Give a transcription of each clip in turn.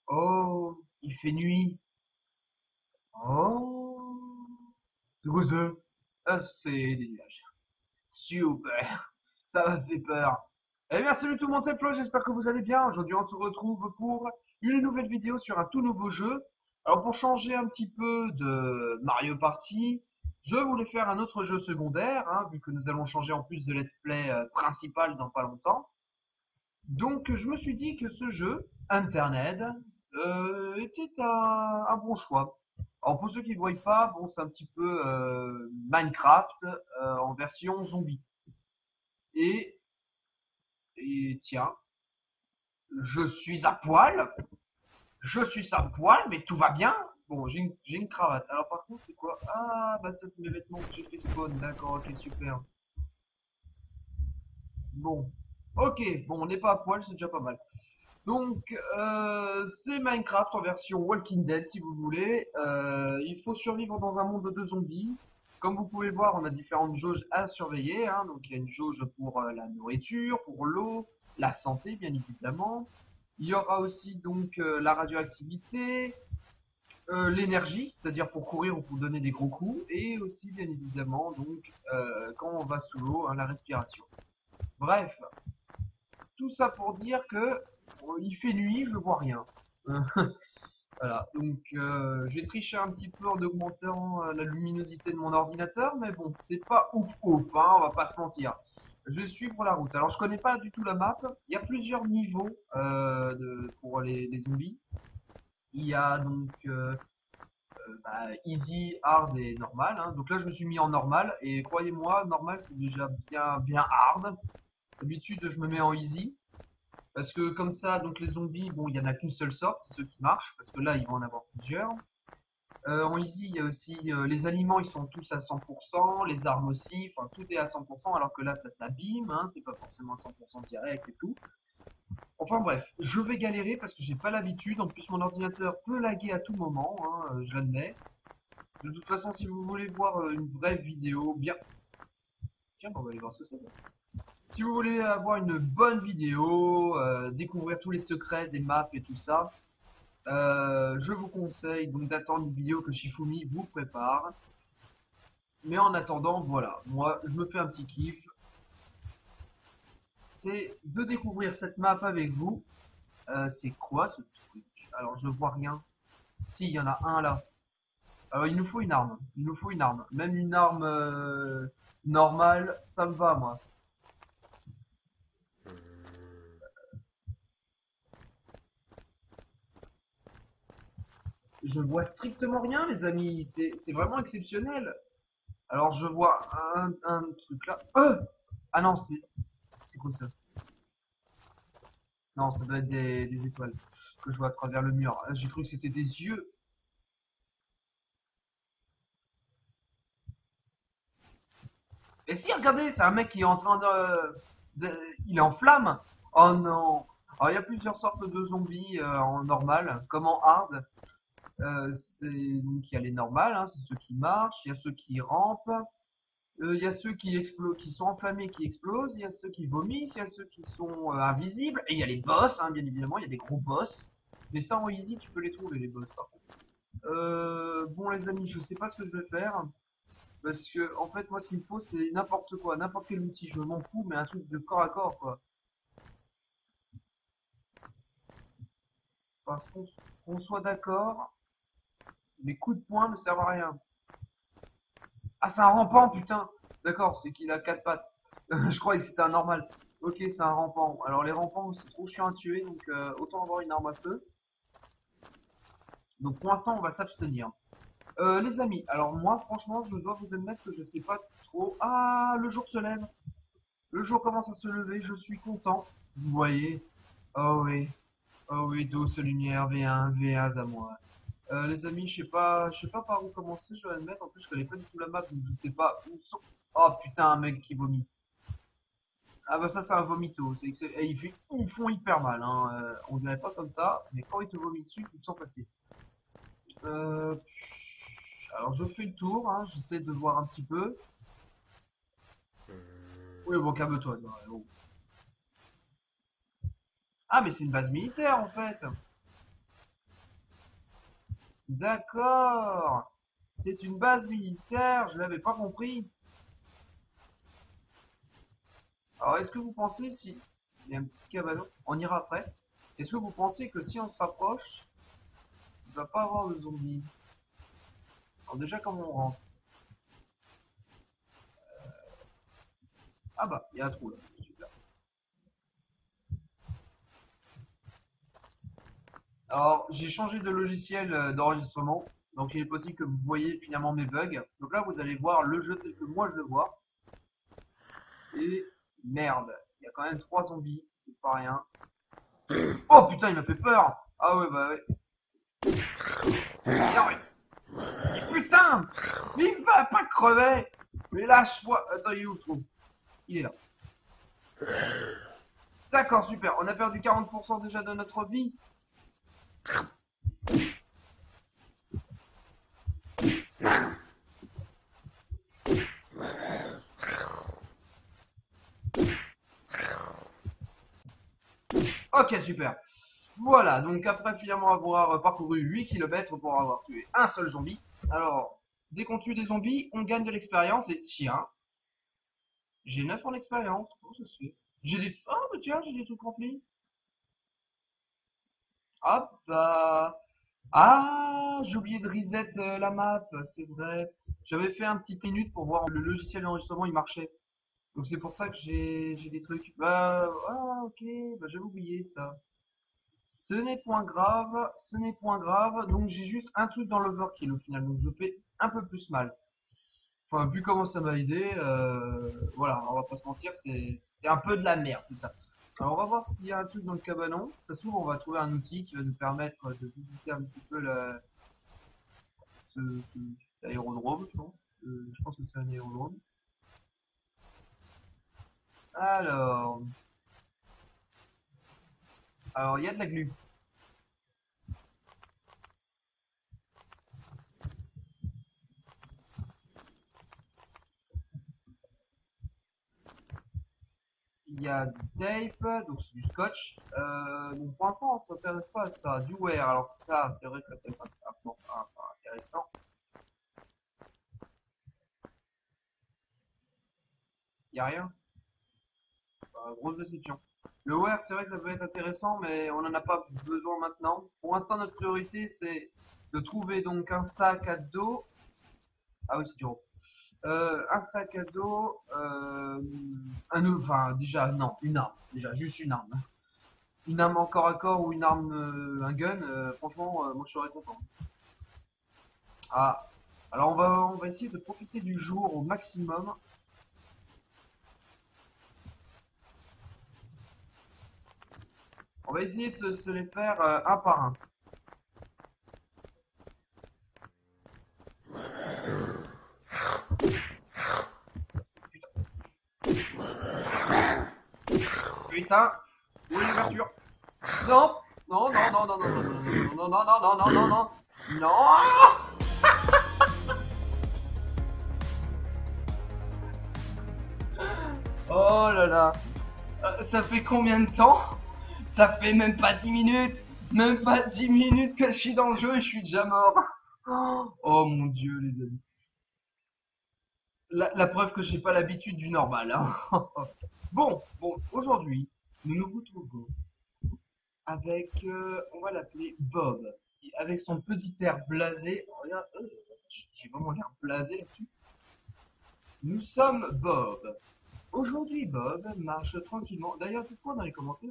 Oh, il fait nuit. Oh, c'est quoi ça? Ah, c'est des nuages. Super, ça m'a fait peur. Eh bien, salut tout le monde, c'est Flo, j'espère que vous allez bien. Aujourd'hui, on se retrouve pour une nouvelle vidéo sur un tout nouveau jeu. Alors, pour changer un petit peu de Mario Party, je voulais faire un autre jeu secondaire, hein, vu que nous allons changer en plus de let's play principal dans pas longtemps. Donc, je me suis dit que ce jeu, Internet, était un bon choix. Alors, pour ceux qui ne voient pas, bon, c'est un petit peu Minecraft en version zombie. Et, et tiens, je suis à poil, je suis à poil, mais tout va bien. Bon, j'ai une cravate. Alors, par contre, c'est quoi? Ah, bah ça, c'est mes vêtements que j'ai fait spawn. D'accord, ok, super. Bon, ok, bon, on n'est pas à poil, c'est déjà pas mal. Donc, c'est Minecraft en version Walking Dead, si vous voulez. Il faut survivre dans un monde de zombies. Comme vous pouvez voir, on a différentes jauges à surveiller, hein. Donc, il y a une jauge pour la nourriture, pour l'eau, la santé, bien évidemment. Il y aura aussi donc la radioactivité, l'énergie, c'est-à-dire pour courir ou pour donner des gros coups, et aussi, bien évidemment, donc quand on va sous l'eau, hein, la respiration. Bref, tout ça pour dire que il fait nuit, je vois rien. Voilà, donc j'ai triché un petit peu en augmentant la luminosité de mon ordinateur, mais bon, c'est pas ouf ouf, hein, on va pas se mentir. Je vais suivre la route. Alors je connais pas du tout la map. Il y a plusieurs niveaux pour les zombies. Il y a donc easy, hard et normal, hein. Donc là je me suis mis en normal et croyez-moi, normal c'est déjà bien hard. D'habitude je me mets en easy. Parce que comme ça, donc les zombies, bon, il y en a qu'une seule sorte, c'est ceux qui marchent, parce que là, ils vont en avoir plusieurs. En easy, il y a aussi les aliments, ils sont tous à 100%, les armes aussi, enfin tout est à 100%, alors que là, ça s'abîme, hein, c'est pas forcément à 100% direct et tout. Enfin bref, je vais galérer parce que j'ai pas l'habitude. En plus, mon ordinateur peut laguer à tout moment, hein, je l'admets. De toute façon, si vous voulez voir une vraie vidéo, bien. Tiens, on va aller voir ce que c'est. Si vous voulez avoir une bonne vidéo, découvrir tous les secrets des maps et tout ça, je vous conseille donc d'attendre une vidéo que Shifumi vous prépare. Mais en attendant, voilà, moi je me fais un petit kiff, c'est de découvrir cette map avec vous. C'est quoi ce truc? Alors je vois rien. Si, il y en a un là. Il nous faut une arme. Il nous faut une arme. Même une arme normale, ça me va moi. Je vois strictement rien les amis. C'est vraiment exceptionnel. Alors je vois un truc là. Ah non, c'est quoi ça? Non, ça doit être des étoiles que je vois à travers le mur. Ah, j'ai cru que c'était des yeux. Et si, regardez, c'est un mec qui est en train il est en flamme. Oh non. Alors, il y a plusieurs sortes de zombies en normal, comme en hard. Donc il y a les normales, hein, c'est ceux qui marchent. Il y a ceux qui rampent. Il y a ceux qui explosent, qui sont enflammés, qui explosent. Il y a ceux qui vomissent. Il y a ceux qui sont invisibles. Et il y a les boss, hein, bien évidemment. Il y a des gros boss. Mais ça en easy, tu peux les trouver les boss par contre. Bon les amis, je sais pas ce que je vais faire. Parce que en fait moi ce qu'il me faut c'est n'importe quoi, n'importe quel outil, je m'en fous, mais un truc de corps à corps quoi. Parce qu'on soit d'accord, les coups de poing ne servent à rien. Ah c'est un rampant putain. D'accord, c'est qu'il a quatre pattes. Je croyais que c'était un normal. Ok, c'est un rampant. Alors les rampants c'est trop chiant à tuer, donc autant avoir une arme à feu. Donc pour l'instant on va s'abstenir. Les amis, alors moi franchement je dois vous admettre que je sais pas trop. Ah le jour se lève. Le jour commence à se lever, je suis content. Vous voyez? Oh oui, douce lumière, V1, V1 à moi. Les amis, je sais pas par où commencer, je dois admettre. En plus, je connais pas du tout la map, donc je sais pas où sont. Oh putain, un mec qui vomit. Ah bah ça, c'est un vomito. Ils font hyper mal, hein. On dirait pas comme ça, mais quand ils te vomissent dessus, tu te sens passer. Euh, alors je fais le tour, hein, j'essaie de voir un petit peu. Oui, bon, calme-toi. Toi, bon. Ah, mais c'est une base militaire en fait. D'accord. C'est une base militaire, je l'avais pas compris. Alors, est-ce que vous pensez si... Il y a un petit cabanon, on ira après. Est-ce que vous pensez que si on se rapproche, il va pas avoir de zombies? Alors déjà, comment on rentre? Ah bah, il y a un trou là. Super. Alors, j'ai changé de logiciel d'enregistrement. Donc, il est possible que vous voyez finalement mes bugs. Donc là, vous allez voir le jeu tel que moi je le vois. Et merde, il y a quand même 3 zombies, c'est pas rien. Oh putain, il m'a fait peur! Ah ouais, bah ouais. Non, mais putain! Mais il va pas crever! Mais lâche-moi! Attends, il est où le trou? Il est là. D'accord, super. On a perdu 40% déjà de notre vie. Ok, super. Voilà, donc après finalement avoir parcouru 8 km pour avoir tué un seul zombie. Alors, dès qu'on tue des zombies, on gagne de l'expérience et tiens, j'ai 9 en expérience. Comment ça se fait? J'ai des... Oh, mais tiens, j'ai des trucs remplis. Hop, bah... Ah, j'ai oublié de reset la map, c'est vrai. J'avais fait un petit minute pour voir le logiciel d'enregistrement, il marchait. Donc c'est pour ça que j'ai des trucs. Bah, ah, ok, bah j'avais oublié ça. Ce n'est point grave, ce n'est point grave. Donc j'ai juste un truc dans l'overkill au final, donc je fais un peu plus mal. Enfin, vu comment ça m'a aidé, voilà, on va pas se mentir, c'est un peu de la merde tout ça. Alors on va voir s'il y a un truc dans le cabanon. Ça se trouve, on va trouver un outil qui va nous permettre de visiter un petit peu ce, cet aérodrome, je pense. Je pense que c'est un aérodrome. Alors, alors il y a de la glu. Il y a du tape, donc c'est du scotch. Donc pour l'instant, on ne s'intéresse pas à ça. Du wear, alors ça, c'est vrai que ça peut être intéressant. Il n'y a rien. Grosse déception. Le wear, c'est vrai que ça peut être intéressant, mais on n'en a pas besoin maintenant. Pour l'instant, notre priorité, c'est de trouver donc un sac à dos. Ah oui, c'est du gros. Un sac à dos, enfin déjà non, une arme, déjà juste une arme. Une arme en corps à corps ou une arme, un gun, franchement, moi je serais content. Ah, alors on va essayer de profiter du jour au maximum. On va essayer de se les faire un par un. Putain, où est l'ouverture? Non, non, non, non, non, non, non, non, non, non, non, non, non, non, non. Oh là là, ça fait combien de temps? Ça fait même pas 10 minutes. Même pas 10 minutes que je suis dans le jeu et je suis déjà mort. Oh mon dieu les amis. La preuve que j'ai pas l'habitude du normal. Hein. Bon, aujourd'hui, nous nous retrouvons avec, on va l'appeler Bob, avec son petit air blasé. Oh, regarde, j'ai vraiment l'air blasé là-dessus. Nous sommes Bob. Aujourd'hui, Bob marche tranquillement. D'ailleurs, dites-moi dans les commentaires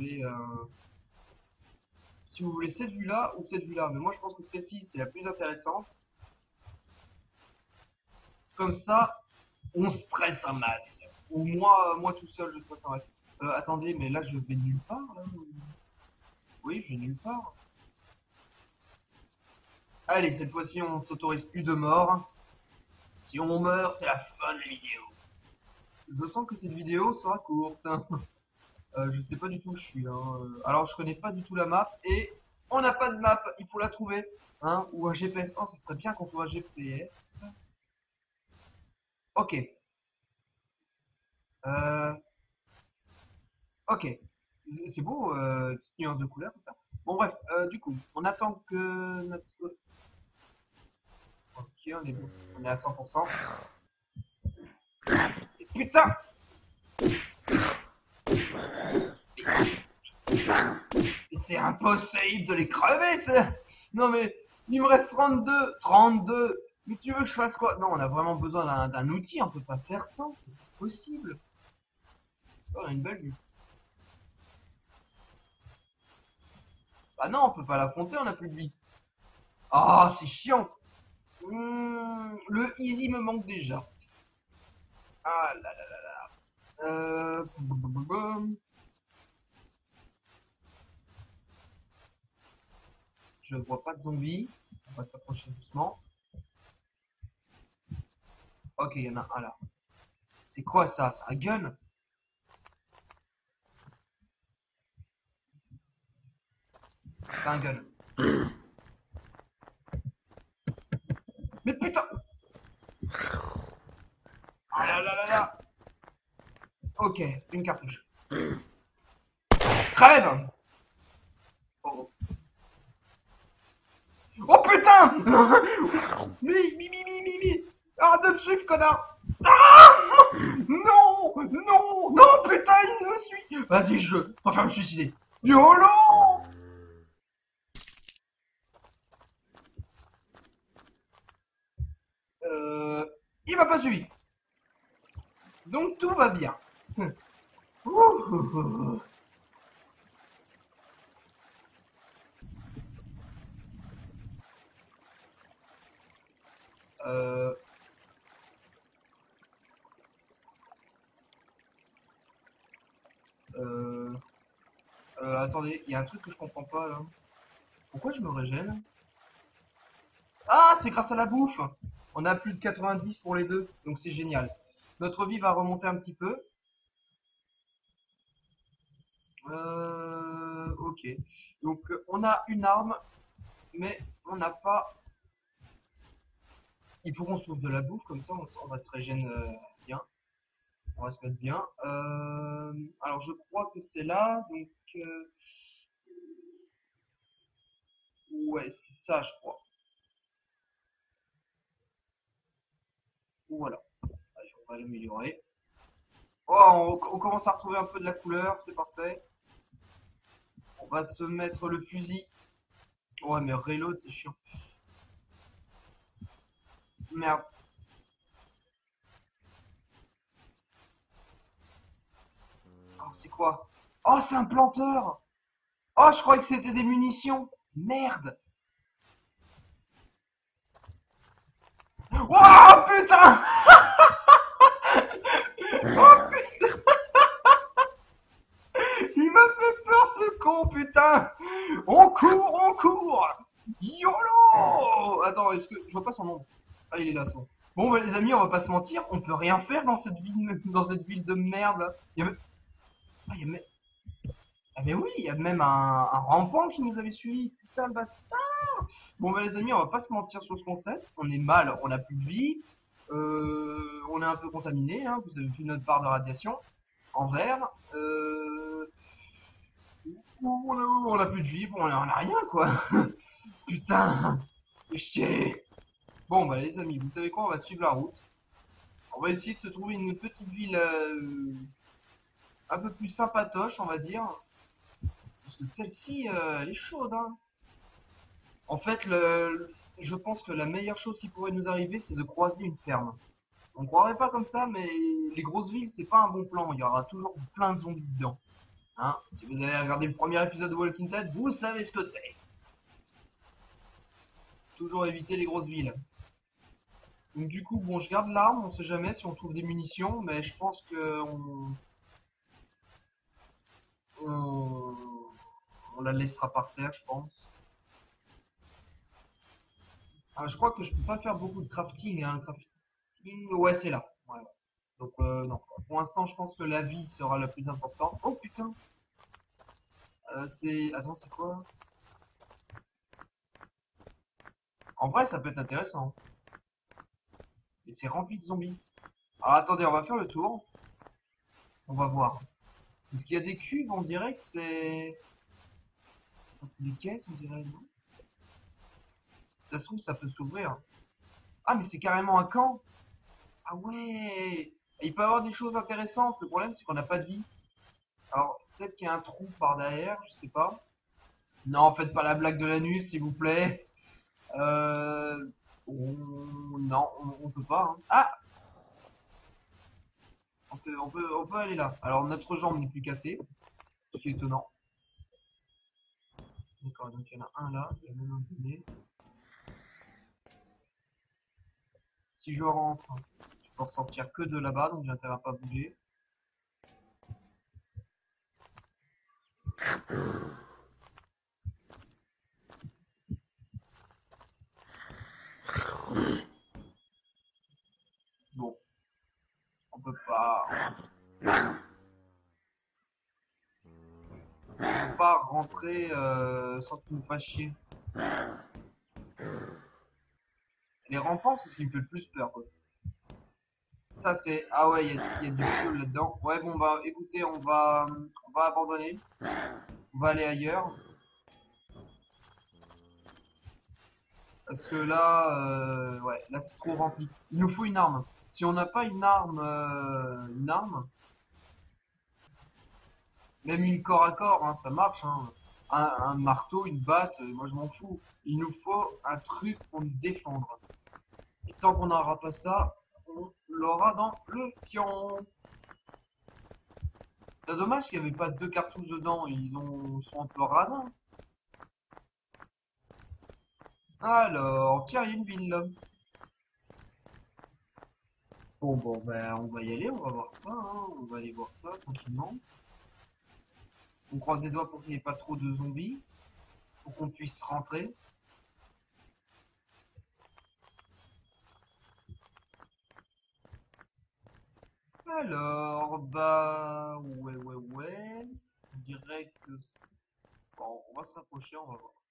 si vous voulez cette vue-là ou cette vue-là. Mais moi, je pense que celle-ci, c'est la plus intéressante. Comme ça, on stresse un max. Ou moi tout seul, je stresse un max. Attendez, mais là, je vais nulle part, là. Oui, je vais nulle part. Allez, cette fois-ci, on s'autorise plus de morts. Si on meurt, c'est la fin de la vidéo. Je sens que cette vidéo sera courte. Je sais pas du tout où je suis. Hein. Alors, je connais pas du tout la map. Et on n'a pas de map. Il faut la trouver. Hein, ou un GPS. Oh, ça serait bien qu'on trouve un GPS. Ok. Euh, ok. C'est beau, petite nuance de couleur, tout ça. Bon, bref, du coup, on attend que notre... on est bon. On est à 100%. Et putain! Et c'est impossible de les crever, c'est... Non mais, il me reste 32. 32. Mais tu veux que je fasse quoi? Non, on a vraiment besoin d'un outil, on peut pas faire sans, c'est pas possible. Oh, on a une belle vue. Bah non, on peut pas l'affronter, on a plus de vie. Ah, c'est chiant. Le easy me manque déjà. Ah là là là là. Je vois pas de zombies. On va s'approcher doucement. Ok, il y en a un là. C'est quoi ça? C'est un gun? C'est un gun. Mais putain! Ah là là là là! Ok, une cartouche. Crève! Oh, oh putain! Mi. Arrête de me suivre, connard! Ah! Non! Non! Non, putain, il me suit! Vas-y, je préfère me suicider. YOLO! Il m'a pas suivi. Donc tout va bien. Euh, euh, attendez, il y a un truc que je comprends pas là. Pourquoi je me régène? Ah, c'est grâce à la bouffe. On a plus de 90 pour les deux, donc c'est génial. Notre vie va remonter un petit peu. Ok. Donc on a une arme, mais on n'a pas... Il faut qu'on se trouve de la bouffe, comme ça on va se régénérer bien. On va se mettre bien. Alors je crois que c'est là, donc... ouais, c'est ça je crois. Voilà. Allez, on va l'améliorer. Oh, on commence à retrouver un peu de la couleur, c'est parfait. On va se mettre le fusil. Ouais, mais reload, c'est chiant. Merde. Oh, c'est quoi? Oh, c'est un planteur! Oh, je croyais que c'était des munitions. Merde. Oh, putain! Oh, il m'a fait peur, ce con, putain! On court, on court! YOLO! Attends, est-ce que... Je vois pas son nom. Ah, il est là, son. Bon, bah, les amis, on va pas se mentir, on peut rien faire dans cette ville de merde, là. Il y a même... Ah, il y a même... Ah, mais oui, il y a même un rampant qui nous avait suivi. Putain, le bâtard! Bon, bah, les amis, on va pas se mentir sur ce concept. On est mal, on a plus de vie. On est un peu contaminé, hein. Vous avez vu notre part de radiation en vert. On a plus de vie, bon, on a rien, quoi. Putain, fais chier. Bon, bah, les amis, vous savez quoi, on va suivre la route. On va essayer de se trouver une petite ville un peu plus sympatoche, on va dire. Parce que celle-ci, elle est chaude, hein. En fait, je pense que la meilleure chose qui pourrait nous arriver, c'est de croiser une ferme. On croirait pas comme ça, mais les grosses villes, c'est pas un bon plan. Il y aura toujours plein de zombies dedans. Hein, si vous avez regardé le premier épisode de Walking Dead, vous savez ce que c'est. Toujours éviter les grosses villes. Donc du coup, bon, je garde l'arme, on sait jamais si on trouve des munitions, mais je pense que on, on la laissera par terre, je pense. Ah, je crois que je peux pas faire beaucoup de crafting, hein. Crafting, ouais, c'est là. Ouais, ouais. Donc non. Pour l'instant, je pense que la vie sera la plus importante. Oh putain, c'est... Attends, c'est quoi? En vrai, ça peut être intéressant. Et c'est rempli de zombies. Alors attendez, on va faire le tour. On va voir. Parce qu'il y a des cubes, on dirait que c'est... C'est des caisses, on dirait, non? Si ça se trouve, ça peut s'ouvrir. Ah, mais c'est carrément un camp. Ah ouais. Il peut y avoir des choses intéressantes. Le problème, c'est qu'on n'a pas de vie. Alors, peut-être qu'il y a un trou par derrière, je sais pas. Non, faites pas la blague de l'anus, s'il vous plaît. Euh... Non, on peut pas, hein. Ah, on peut aller là. Alors, notre jambe n'est plus cassée, ce qui est étonnant. D'accord, donc il y en a un là, il y a même un dîner. Si je rentre, je peux ressortir que de là-bas, donc j'ai intérêt à pas bouger. Bon, on peut pas rentrer sans qu'il nous fasse chier. Les rampants, c'est ce qui me fait le plus peur, quoi. Ça c'est... Ah ouais, il y a du feu là-dedans. Ouais, bon bah écoutez, on va abandonner. On va aller ailleurs. Parce que là, ouais, là c'est trop rempli. Il nous faut une arme. Si on n'a pas une arme, même une corps à corps, hein, ça marche. Hein. Un marteau, une batte, moi je m'en fous. Il nous faut un truc pour nous défendre. Et tant qu'on n'aura pas ça, on l'aura dans le pion. C'est dommage qu'il n'y avait pas deux cartouches dedans. Sont un peu radins. Alors, tiens, il y a une ville là. Bon, ben, on va y aller, on va voir ça, hein. On va aller voir ça tranquillement. On croise les doigts pour qu'il n'y ait pas trop de zombies, pour qu'on puisse rentrer. Alors, bah, ouais. Je dirais que bon, on va se rapprocher, on va voir.